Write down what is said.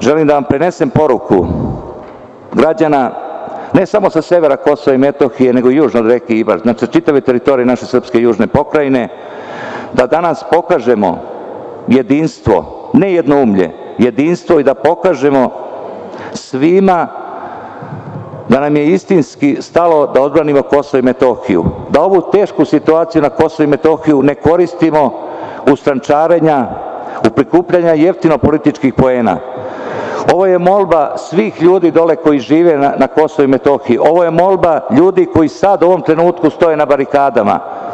želim da vam prenesem poruku građana, ne samo sa severa Kosova i Metohije, nego i južno od reke Ibar, znači čitave teritorije naše srpske južne pokrajine, da danas pokažemo jedinstvo, ne jednoumlje, jedinstvo i da pokažemo svima da nam je istinski stalo da odbranimo Kosovo i Metohiju, da ovu tešku situaciju na Kosovo i Metohiju ne koristimo u strančarenja, u prikupljanja jeftino političkih poena. Ovo je molba svih ljudi dole koji žive na Kosovo i Metohiji, ovo je molba ljudi koji sad u ovom trenutku stoje na barikadama.